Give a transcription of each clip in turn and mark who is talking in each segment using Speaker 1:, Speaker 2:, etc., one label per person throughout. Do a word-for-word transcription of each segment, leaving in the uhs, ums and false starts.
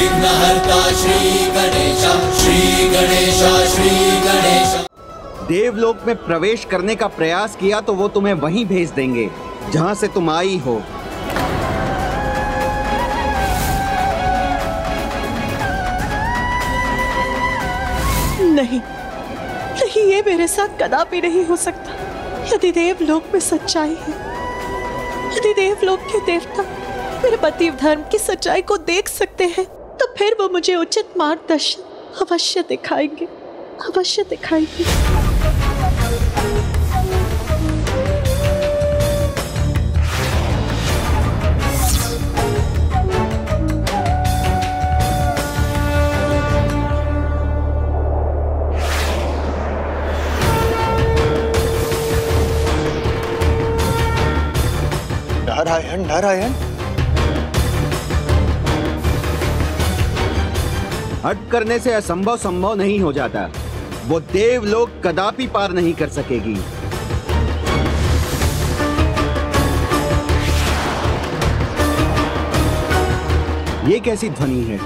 Speaker 1: विघ्नहर्ता श्री गणेश, श्री गणेश, श्री गणेश।
Speaker 2: देवलोक में प्रवेश करने का प्रयास किया तो वो तुम्हें वहीं भेज देंगे जहां से तुम आई हो।
Speaker 3: नहीं नहीं, ये मेरे साथ कदापि नहीं हो सकता। यदि देवलोक में सच्चाई है, यदि देवलोक के देवता मेरे पति धर्म की सच्चाई को देख सकते हैं, तो फिर वो मुझे उचित मार्गदर्शन अवश्य दिखाएंगे, अवश्य दिखाएंगे।
Speaker 4: नारायण नारायण।
Speaker 2: हट करने से असंभव संभव नहीं हो जाता। वो देवलोक कदापि पार नहीं कर सकेगी। ये कैसी ध्वनि है?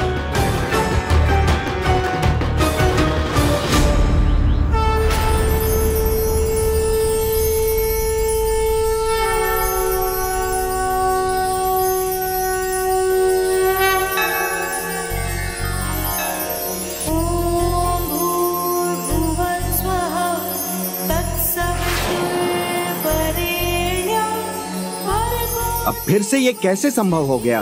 Speaker 2: अब फिर से ये कैसे संभव हो गया?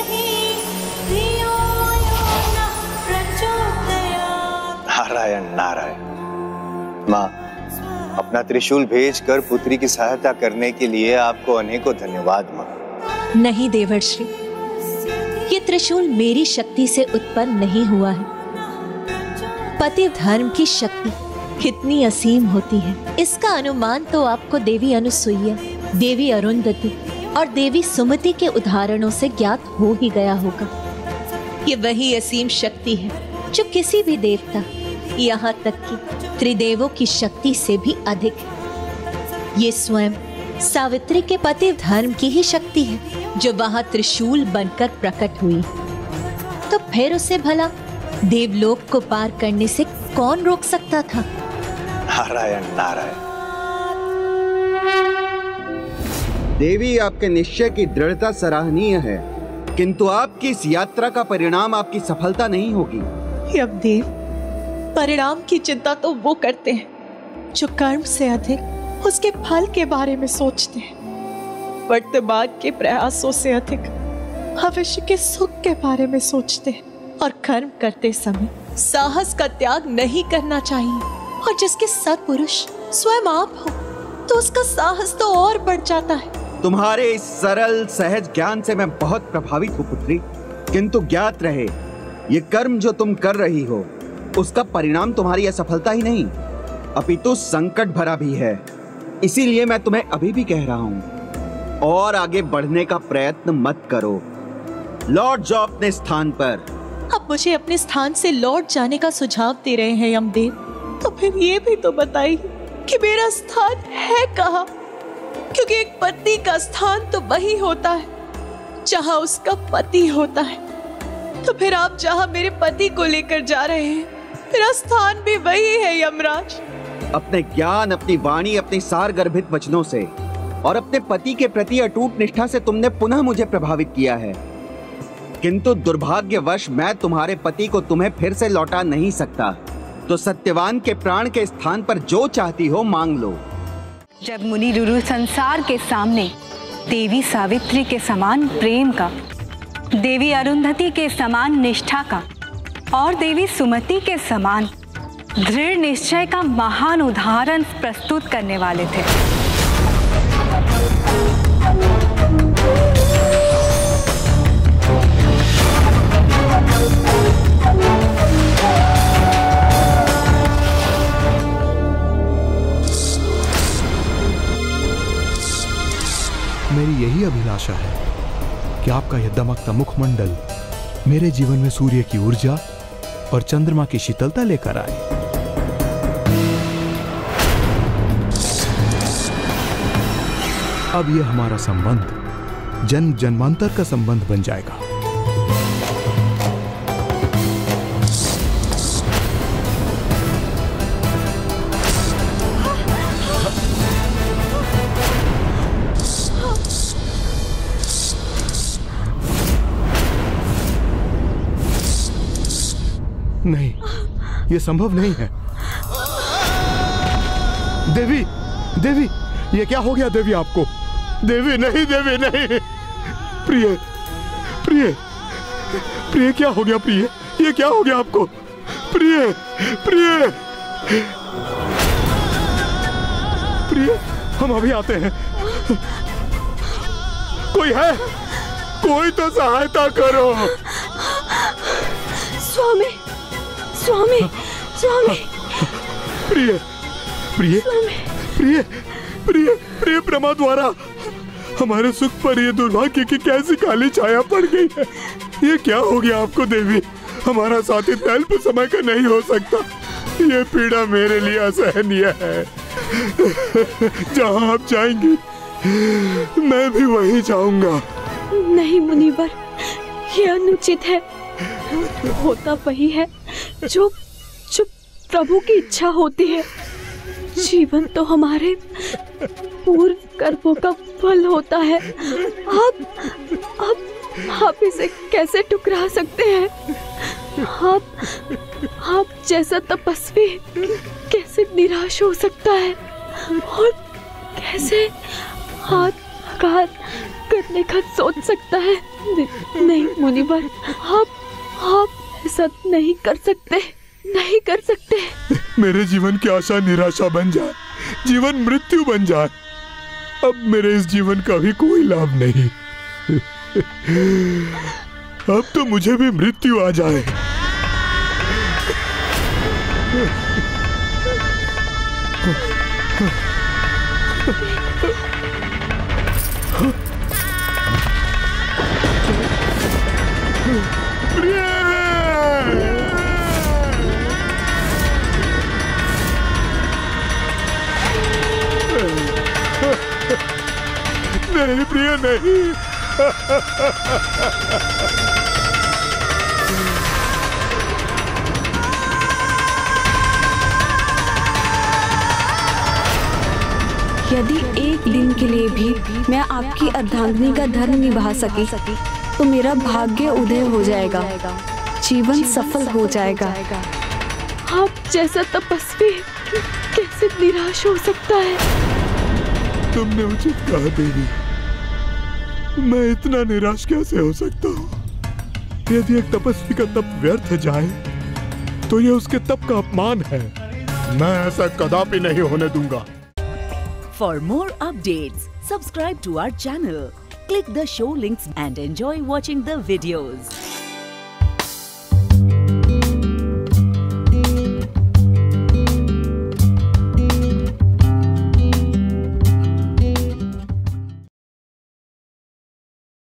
Speaker 4: नारायण नारायण। माँ, अपना त्रिशूल भेजकर पुत्री की सहायता करने के लिए आपको अनेकों धन्यवाद माँ।
Speaker 5: नहीं देवर्षि, ये त्रिशूल मेरी शक्ति से उत्पन्न नहीं हुआ है। पति धर्म की शक्ति कितनी असीम होती है, इसका अनुमान तो आपको देवी अनुसुईया, देवी अरुंधति और देवी सुमति के उदाहरणों से ज्ञात हो ही गया होगा। ये वही असीम शक्ति है जो किसी भी देवता, यहाँ तक कि त्रिदेवों की शक्ति से भी अधिक है। ये स्वयं सावित्री के पति धर्म की ही शक्ति है जो वहां त्रिशूल बनकर प्रकट हुई। तो फिर उसे भला देवलोक को पार करने से कौन रोक सकता था?
Speaker 4: नारायण नारायण।
Speaker 2: देवी, आपके निश्चय की दृढ़ता सराहनीय है, किंतु आपकी इस यात्रा का परिणाम आपकी सफलता नहीं होगी।
Speaker 3: यमदेव, परिणाम की चिंता तो वो करते हैं जो कर्म से अधिक उसके फल के बारे में सोचते हैं, वर्तमान के प्रयासों से अधिक भविष्य के सुख के बारे में सोचते हैं। और कर्म करते समय साहस का त्याग नहीं करना चाहिए, और जिसके सत्पुरुष स्वयं आप हो तो उसका साहस तो और बढ़ जाता है।
Speaker 2: तुम्हारे इस सरल सहज ज्ञान से मैं बहुत प्रभावित हूँ पुत्री, किंतु ज्ञात रहे, ये कर्म जो तुम कर रही हो उसका परिणाम तुम्हारी असफलता ही नहीं अपितु संकट भरा भी है। इसीलिए मैं तुम्हें अभी भी कह रहा हूँ, और आगे बढ़ने का प्रयत्न मत करो। लौट जाओ अपने स्थान पर।
Speaker 3: अब मुझे अपने स्थान से लौट जाने का सुझाव दे रहे हैं यमदेव, तो फिर ये भी तो बताइए कि मेरा स्थान है कहाँ? क्योंकि एक पत्नी का स्थान तो वही होता है जहाँ उसका पति होता है। तो फिर आप जहाँ मेरे पति को लेकर जा रहे हैं, मेरा स्थान भी वही है यमराज।
Speaker 2: अपने ज्ञान, अपनी वाणी, अपनी सार गर्भित वचनों से और अपने पति के प्रति अटूट निष्ठा से तुमने पुनः मुझे प्रभावित किया है, किंतु दुर्भाग्यवश मैं तुम्हारे पति को तुम्हें फिर से लौटा नहीं सकता। तो सत्यवान के प्राण के स्थान पर जो चाहती हो मांग लो।
Speaker 6: जब मुनि रुरु संसार के सामने देवी सावित्री के समान प्रेम का, देवी अरुंधति के समान निष्ठा का और देवी सुमति के समान दृढ़ निश्चय का महान उदाहरण प्रस्तुत करने वाले थे।
Speaker 7: मेरी यही अभिलाषा है कि आपका यह दमकता मुखमंडल मेरे जीवन में सूर्य की ऊर्जा और चंद्रमा की शीतलता लेकर आए। अब यह हमारा संबंध जन्म जन्मांतर का संबंध बन जाएगा। नहीं, ये संभव नहीं है। देवी, देवी, ये क्या हो गया देवी आपको? देवी नहीं, देवी नहीं। प्रिय, प्रिय, प्रिय क्या हो गया प्रिय? ये क्या हो गया आपको? प्रिय, प्रिय, प्रिय, हम अभी आते हैं। कोई है? कोई तो सहायता करो।
Speaker 8: स्वामी, स्वामी, स्वामी।
Speaker 7: प्रिय, प्रिय, प्रिय, प्रिय, प्रिय, प्रमा द्वारा हमारे सुख पर ये दुर्भाग्य की कैसी काली छाया पड़ गई है। ये क्या हो गया आपको देवी? हमारा साथ इतने अल्प समय का नहीं हो सकता। ये पीड़ा मेरे लिए असहनीय है। जहाँ आप जाएंगी मैं भी वहीं जाऊंगा।
Speaker 8: नहीं मुनिवर, ये अनुचित है। होता वही है जो जो प्रभु की इच्छा होती है। जीवन तो हमारे पूर्व कर्मों का फल होता है। आप आप आप इसे कैसे टुकरा सकते हैं? आप आप जैसा तपस्वी कैसे निराश हो सकता है और कैसे आत्मघात करने का सोच सकता है? नहीं मुनिवर, आप आप ऐसा नहीं कर सकते, नहीं कर सकते।
Speaker 7: मेरे जीवन की आशा निराशा बन जाए, जीवन मृत्यु बन जाए। अब मेरे इस जीवन का भी कोई लाभ नहीं। अब तो मुझे भी मृत्यु आ जाए। नहीं प्रिय, नहीं।
Speaker 8: यदि एक दिन के लिए भी मैं आपकी अर्धांगिनी का धर्म निभा सकी तो मेरा भाग्य उदय हो जाएगा, जीवन सफल हो जाएगा। आप जैसा तपस्वी कैसे निराश हो सकता है?
Speaker 7: तुमने उचित कहा देवी, मैं इतना निराश कैसे हो सकता हूँ? यदि एक तपस्वी का तप व्यर्थ जाए तो ये उसके तप का अपमान है। मैं ऐसा कदापि नहीं होने दूंगा।
Speaker 9: For more updates, subscribe to our channel, click the show links and enjoy watching the videos.